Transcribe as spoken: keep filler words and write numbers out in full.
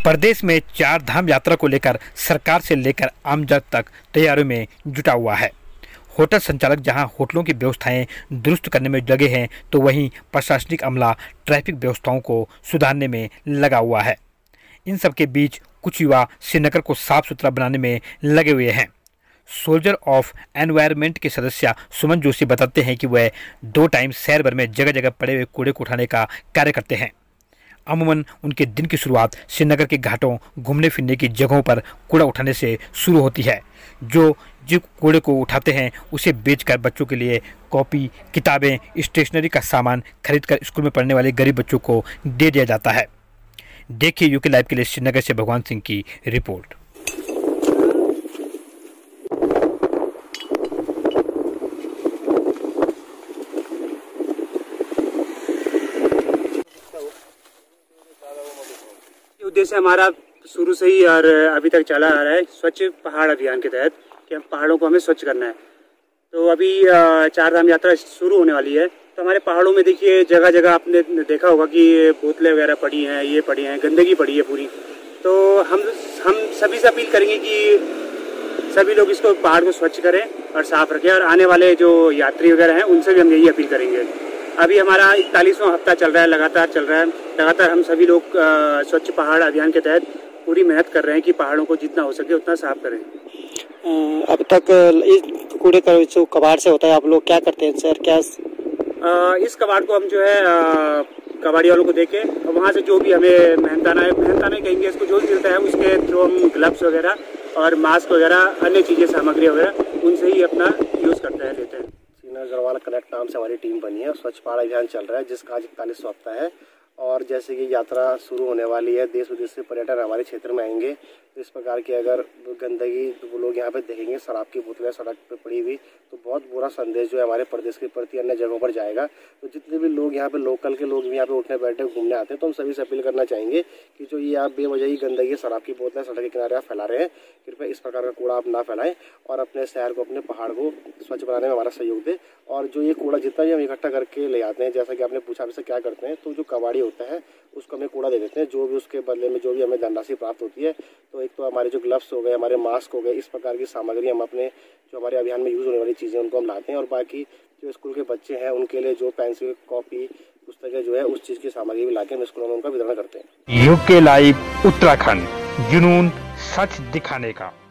प्रदेश में चार धाम यात्रा को लेकर सरकार से लेकर आम जन तक तैयारियों में जुटा हुआ है। होटल संचालक जहां होटलों की व्यवस्थाएं दुरुस्त करने में लगे हैं, तो वहीं प्रशासनिक अमला ट्रैफिक व्यवस्थाओं को सुधारने में लगा हुआ है। इन सब के बीच कुछ युवा श्रीनगर को साफ सुथरा बनाने में लगे हुए हैं। सोल्जर ऑफ एनवायरनमेंट के सदस्य सुमन जोशी बताते हैं कि वह दो टाइम शहर भर में जगह जगह पड़े हुए कूड़े को उठाने का कार्य करते हैं। अमूमन उनके दिन की शुरुआत श्रीनगर के घाटों, घूमने फिरने की जगहों पर कूड़ा उठाने से शुरू होती है। जो जिस कूड़े को उठाते हैं उसे बेचकर बच्चों के लिए कॉपी, किताबें, स्टेशनरी का सामान खरीदकर स्कूल में पढ़ने वाले गरीब बच्चों को दे दिया जाता है। देखिए यूके लाइव के लिए श्रीनगर से भगवान सिंह की रिपोर्ट। उद्देश्य हमारा शुरू से ही और अभी तक चला आ रहा है स्वच्छ पहाड़ अभियान के तहत कि हम पहाड़ों को हमें स्वच्छ करना है। तो अभी चार धाम यात्रा शुरू होने वाली है। तो हमारे पहाड़ों में देखिए जगह जगह आपने देखा होगा कि बोतलें वगैरह पड़ी हैं, ये पड़ी हैं, गंदगी पड़ी है पूरी। तो हम हम सभी से अपील करेंगे कि सभी लोग इसको पहाड़ को स्वच्छ करें और साफ रखें। और आने वाले जो यात्री वगैरह हैं उनसे भी हम यही अपील करेंगे। अभी हमारा इकतालीसवां हफ्ता चल रहा है, लगातार चल रहा है। लगातार हम सभी लोग स्वच्छ पहाड़ अभियान के तहत पूरी मेहनत कर रहे हैं कि पहाड़ों को जितना हो सके उतना साफ करें। अब तक इस कूड़े का जो कबाड़ से होता है, आप लोग क्या करते हैं सर? क्या आ, इस कबाड़ को हम जो है आ, कबाड़ी वालों को देके और वहाँ से जो भी हमें मेहनताना है मेहनताना कहेंगे इसको, जो भी मिलता है उसके थ्रू हम ग्लव्स वगैरह और मास्क वगैरह अन्य चीज़ें, सामग्री वगैरह उनसे ही अपना यूज़ करते हैं, लेते हैं। श्रीनगर गढ़वाल कनेक्ट नाम से हमारी टीम बनी है। स्वच्छ पहाड़ अभियान चल रहा है जिसका आज इकतालीसवां हफ्ता है। और जैसे कि यात्रा शुरू होने वाली है, देश विदेश से पर्यटन हमारे क्षेत्र में आएंगे, तो इस प्रकार की अगर गंदगी तो वो लोग यहाँ पे देखेंगे, शराब की बोतलें सड़क पे पड़ी हुई, तो बहुत बुरा संदेश जो है हमारे प्रदेश के प्रति अन्य जगहों पर जाएगा। तो जितने भी लोग यहाँ पे, लोकल के लोग भी यहाँ पे उठने बैठे घूमने आते हैं, तो हम सभी से अपील करना चाहेंगे कि जो ये आप बेवजह ही गंदगी, शराब की बोतलें सड़क के किनारे आप फैला रहे हैं, कृपया इस प्रकार का कूड़ा आप ना फैलाएं और अपने शहर को, अपने पहाड़ को स्वच्छ बनाने में हमारा सहयोग दें। और जो ये कूड़ा जितना भी हम इकट्ठा करके ले आते हैं, जैसा कि आपने पूछा हमसे क्या करते हैं, तो जो कबाड़ी होता है उसको हमें कूड़ा दे देते हैं, जो भी उसके बदले में जो भी हमें धनराशि प्राप्त होती है। तो एक तो हमारे जो ग्लव्स हो गए, हमारे मास्क हो गए, इस प्रकार की सामग्री हम अपने जो हमारे अभियान में यूज़ होने वाली चीज़ें उनको हम लाते हैं। और बाकी जो स्कूल के बच्चे हैं उनके लिए जो पेंसिल, कॉपी, पुस्तकें जो है उस चीज़ की सामग्री भी लाके हम स्कूलों में उनका वितरण करते हैं। यूके लाइव उत्तराखंड, जुनून सच दिखाने का।